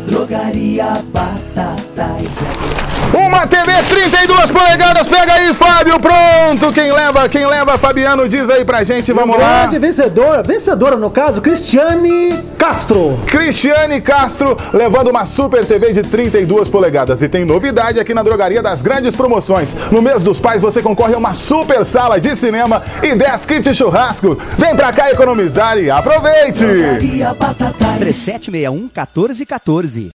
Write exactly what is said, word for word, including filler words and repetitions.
Drogaria Batatais. Uma T V trinta e duas polegadas, pega aí, Fábio, pronto, quem leva, quem leva, Fabiano, diz aí pra gente, vamos lá. Grande vencedora, vencedora no caso, Cristiane Castro. Cristiane Castro levando uma Super T V de trinta e duas polegadas. E tem novidade aqui na Drogaria das Grandes Promoções. No mês dos pais você concorre a uma super sala de cinema e dez kits churrasco. Vem pra cá economizar e aproveite! Drogaria Batatais. três sete seis um, um quatro um quatro.